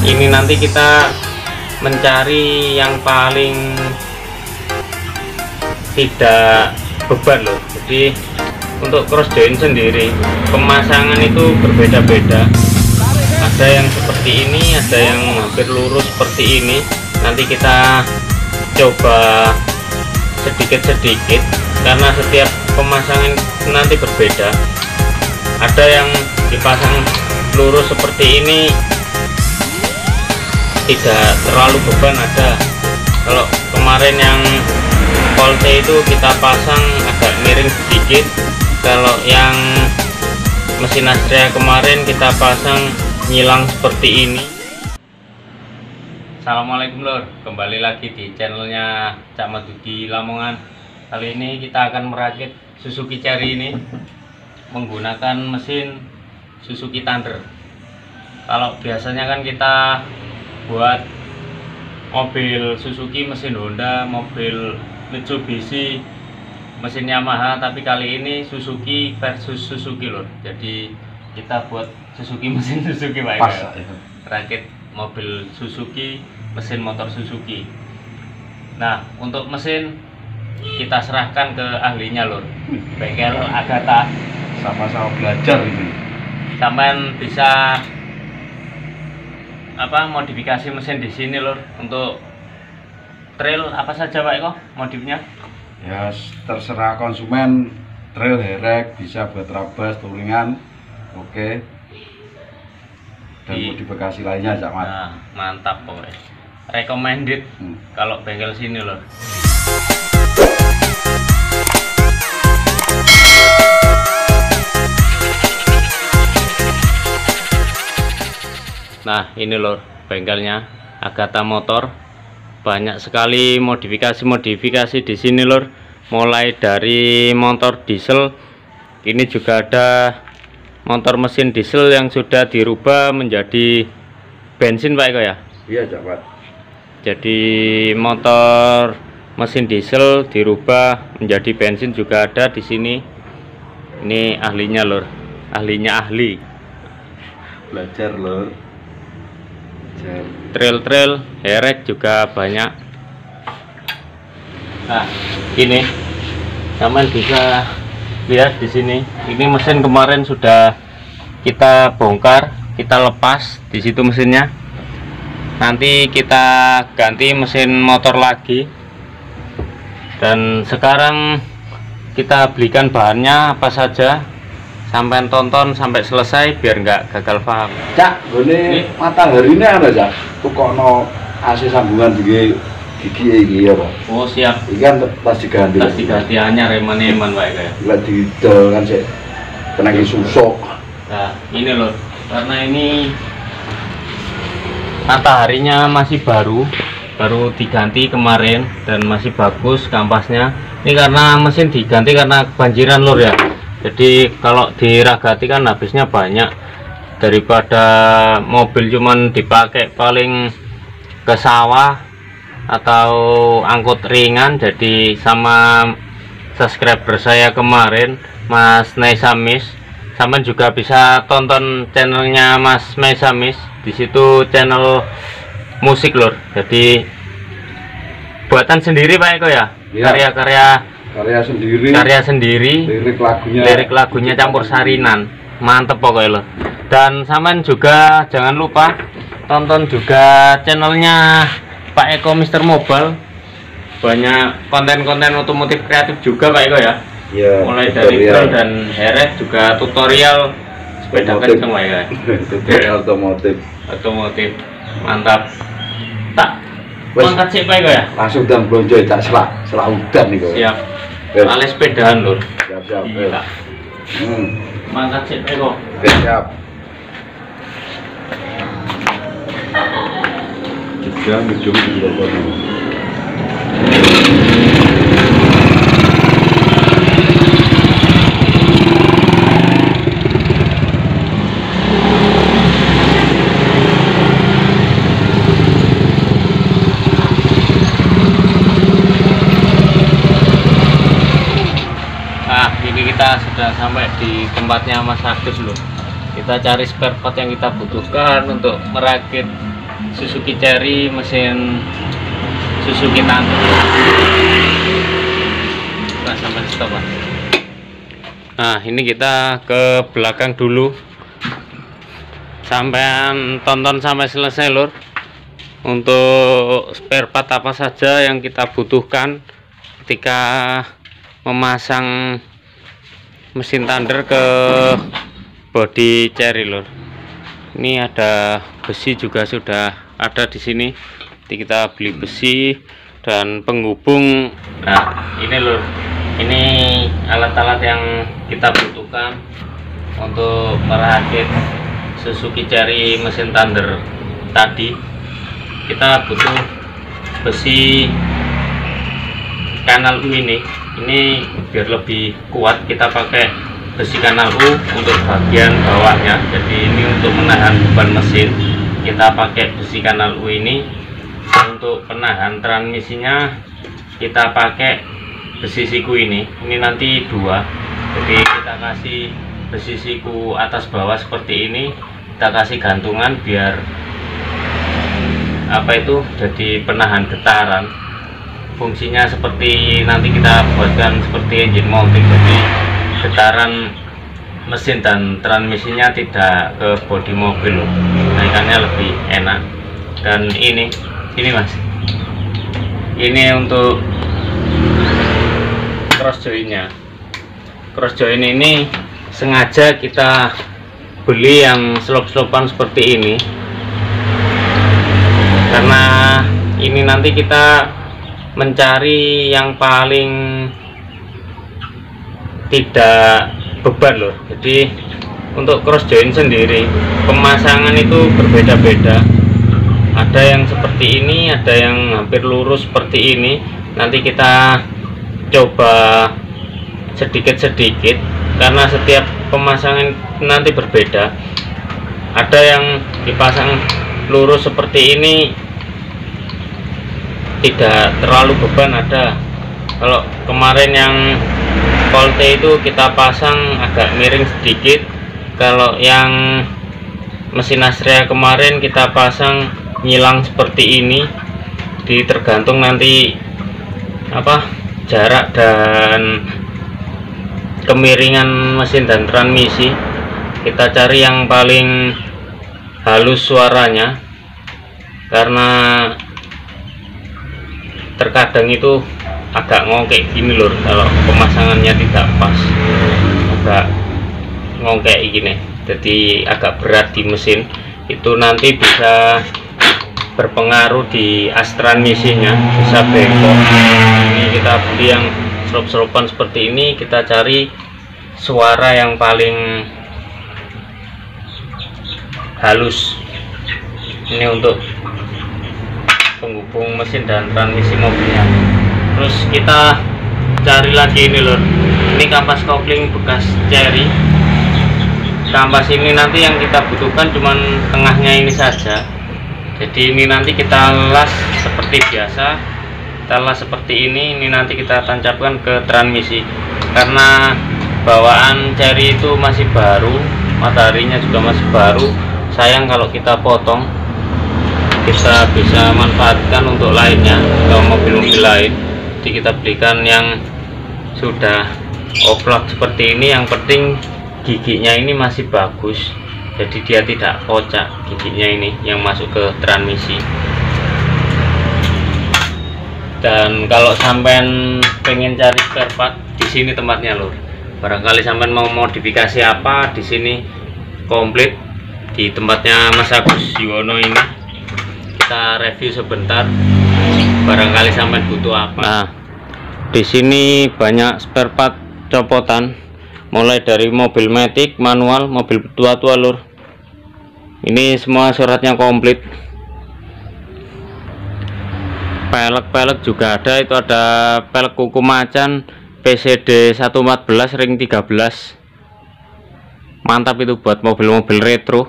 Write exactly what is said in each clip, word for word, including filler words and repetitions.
ini nanti kita mencari yang paling tidak beban loh. Jadi untuk cross joint sendiri pemasangan itu berbeda-beda, ada yang seperti ini, ada yang hampir lurus seperti ini. Nanti kita coba sedikit-sedikit karena setiap pemasangan nanti berbeda. Ada yang dipasang lurus seperti ini tidak terlalu beban, ada. Kalau kemarin yang volte itu kita pasang agak miring sedikit. Kalau yang mesin Astrea kemarin kita pasang nyilang seperti ini. Assalamualaikum lor, kembali lagi di channelnya Cak Madudi Lamongan. Kali ini kita akan merakit Suzuki Carry ini menggunakan mesin Suzuki Thunder. Kalau biasanya kan kita buat mobil Suzuki mesin Honda, mobil Mitsubishi mesin Yamaha, tapi kali ini Suzuki versus Suzuki lor. Jadi kita buat Suzuki mesin Suzuki Pak. Pas, ya. Rakit mobil Suzuki, mesin motor Suzuki. Nah, untuk mesin kita serahkan ke ahlinya lor, bengkel Agatha. Sama-sama belajar ini. Sampean bisa apa modifikasi mesin di sini lor. Untuk trail apa saja Pak Eko modifnya? Ya terserah konsumen, trail herek bisa buat rabas, touringan, oke. Dan di, modifikasi lainnya Cak Mat. Nah, mantap pokoknya. Recommended hmm. kalau bengkel sini lor. Nah ini lor bengkelnya Agatha Motor, banyak sekali modifikasi-modifikasi di sini lor. Mulai dari motor diesel, ini juga ada motor mesin diesel yang sudah dirubah menjadi bensin Pak Eko ya? Iya Cak Pat. Jadi motor mesin diesel dirubah menjadi bensin juga ada di sini. Ini ahlinya lor, ahlinya ahli. Belajar lor. Trail-trail herek juga banyak. Nah ini teman bisa lihat di sini. Ini mesin kemarin sudah kita bongkar, kita lepas di situ mesinnya. Nanti kita ganti mesin motor lagi. Dan sekarang kita belikan bahannya apa saja. Sampai tonton sampai selesai biar nggak gagal paham. Cak, ini matahari ini ada Cak. Tukokno A C sambungan gigi gigi iki ya Pak. Oh siap. Iki kan pas diganti. Pas diganti anyar eman-eman Pak ya. Lah didol kan sik kena susuk. Nah, ini loh. Karena ini mataharinya masih baru, baru diganti kemarin dan masih bagus kampasnya. Ini karena mesin diganti karena kebanjiran lor ya. Jadi kalau diragati kan habisnya banyak, daripada mobil cuman dipakai paling ke sawah atau angkut ringan. Jadi sama subscriber saya kemarin Mas Naisamis, sama juga bisa tonton channelnya Mas Naisamis. Di situ channel musik lor. Jadi buatan sendiri Pak Eko ya, karya-karya karya sendiri, karya sendiri, lirik lagunya, lirik lagunya campur sarinan, mantep pokoknya loh. Dan saman juga jangan lupa tonton juga channelnya Pak Eko Mister Mobile, banyak konten-konten otomotif kreatif juga Pak Eko ya. Ya, mulai dari trail dan herek juga tutorial sepeda kenceng Pak ya. Tutorial otomotif, otomotif mantap. Tak mangkat sih Pak Eko ya. Langsung dan blonjo tak selak, selak udan nih kok. Siap. Ale sepedaan lur. Siap siap. Gila. Hmm. Mangkat sih Pak Eko. Siap. Juga ngejum di bawah. Kita sudah sampai di tempatnya Mas Agus loh. Kita cari spare part yang kita butuhkan untuk merakit Suzuki Cherry mesin Suzuki Thunder. Nah, sampai stop, Pak. Nah, ini kita ke belakang dulu. Sampean tonton sampai selesai, Lur. Untuk spare part apa saja yang kita butuhkan ketika memasang mesin Thunder ke bodi Cherry, Lur. Ini ada besi juga sudah ada di sini. Jadi kita beli besi dan penghubung. Nah, ini, Lur. Ini alat-alat yang kita butuhkan untuk merakit Suzuki Cherry mesin Thunder tadi. Kita butuh besi kanal U ini. Ini biar lebih kuat kita pakai besi kanal U untuk bagian bawahnya. Jadi ini untuk menahan beban mesin kita pakai besi kanal U ini. Untuk penahan transmisinya kita pakai besi siku ini. Ini nanti dua. Jadi kita kasih besi siku atas bawah seperti ini. Kita kasih gantungan biar apa itu jadi penahan getaran. Fungsinya seperti nanti kita buatkan seperti engine mounting, jadi getaran mesin dan transmisinya tidak ke bodi mobil loh, naikannya lebih enak. Dan ini ini Mas, ini untuk cross jointnya. Cross joint ini sengaja kita beli yang selop-selopan seperti ini, karena ini nanti kita mencari yang paling tidak beban loh. Jadi untuk cross joint sendiri pemasangan itu berbeda-beda, ada yang seperti ini, ada yang hampir lurus seperti ini. Nanti kita coba sedikit-sedikit karena setiap pemasangan nanti berbeda. Ada yang dipasang lurus seperti ini tidak terlalu beban, ada. Kalau kemarin yang volte itu kita pasang agak miring sedikit. Kalau yang mesin Astrea kemarin kita pasang nyilang seperti ini. Di tergantung nanti apa jarak dan kemiringan mesin dan transmisi. Kita cari yang paling halus suaranya, karena terkadang itu agak ngongkek gini lur kalau pemasangannya tidak pas, agak ngongkek gini, jadi agak berat di mesin. Itu nanti bisa berpengaruh di as transmisinya, bisa bengkok. Ini kita beli yang serop-seropan seperti ini, kita cari suara yang paling halus. Ini untuk penghubung mesin dan transmisi mobilnya. Terus kita cari lagi ini lur, ini kampas kopling bekas Cherry. Kampas ini nanti yang kita butuhkan cuman tengahnya ini saja. Jadi ini nanti kita las seperti biasa, kita las seperti ini. Ini nanti kita tancapkan ke transmisi, karena bawaan Cherry itu masih baru, mataharinya juga masih baru. Sayang kalau kita potong, kita bisa manfaatkan untuk lainnya atau mobil-mobil lain. Jadi kita belikan yang sudah oplak seperti ini. Yang penting giginya ini masih bagus, jadi dia tidak kocak giginya ini yang masuk ke transmisi. Dan kalau sampean pengen cari spare part, di sini tempatnya lur. Barangkali sampean mau modifikasi apa, di sini komplit di tempatnya Mas Agus Yuwono ini. Kita review sebentar, barangkali sampai butuh apa. Nah, di sini banyak spare part copotan, mulai dari mobil matic, manual, mobil tua-tua lur. Ini semua suratnya komplit. Pelek-pelek juga ada, itu ada pelek kuku macan P C D seratus empat belas ring tiga belas. Mantap itu buat mobil-mobil retro.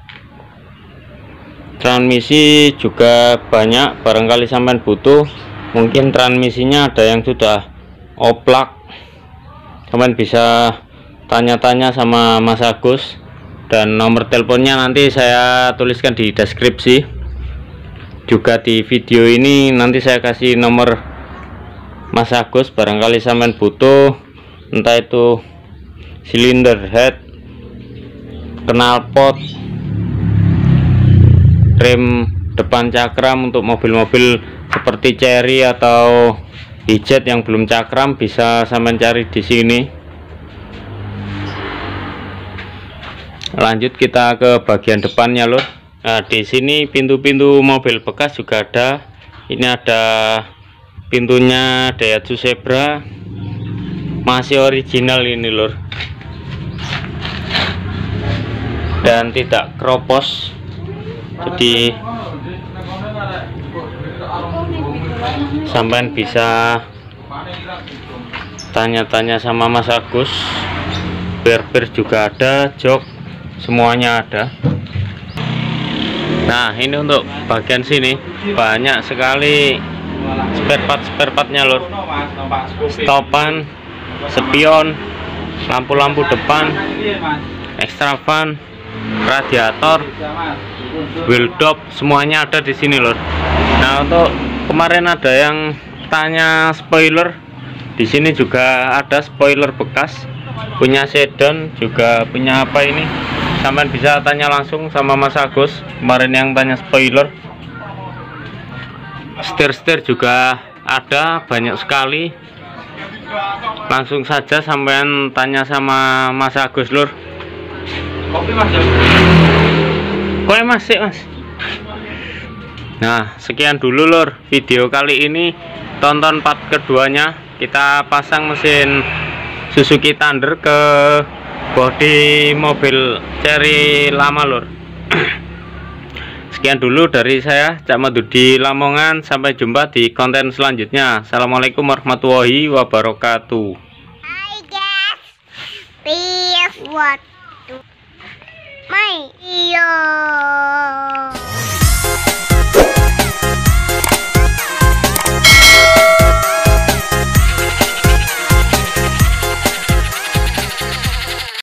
Transmisi juga banyak, barangkali sampean butuh. Mungkin transmisinya ada yang sudah oplak, sampean bisa tanya-tanya sama Mas Agus, dan nomor teleponnya nanti saya tuliskan di deskripsi. juga di video ini nanti saya kasih nomor Mas Agus, barangkali sampean butuh, entah itu silinder head, knalpot, rem depan cakram untuk mobil-mobil seperti Cherry atau Hijet yang belum cakram, bisa sampean cari di sini. Lanjut kita ke bagian depannya lur. Nah, di sini pintu-pintu mobil bekas juga ada. Ini ada pintunya Daihatsu Zebra, masih original ini lur, dan tidak keropos. Jadi sampean bisa tanya-tanya sama Mas Agus. Bir-bir juga ada, jok semuanya ada. Nah, ini untuk bagian sini banyak sekali spare part spare partnya lur. Stopan, spion, lampu-lampu depan, extra fan, radiator, wheel top, semuanya ada di sini lur. Nah, untuk kemarin ada yang tanya spoiler, di sini juga ada spoiler bekas, punya sedan, juga punya apa ini. Sampean bisa tanya langsung sama Mas Agus kemarin yang tanya spoiler. Setir-setir juga ada banyak sekali. Langsung saja sampean tanya sama Mas Agus lur. Kopi Mas. Kopi Mas, sik Mas. Nah, sekian dulu lur video kali ini. Tonton part keduanya. Kita pasang mesin Suzuki Thunder ke bodi mobil Cherry lama lur. Sekian dulu dari saya, Cak Madudi Lamongan. Sampai jumpa di konten selanjutnya. Assalamualaikum warahmatullahi wabarakatuh. Hi guys, please watch.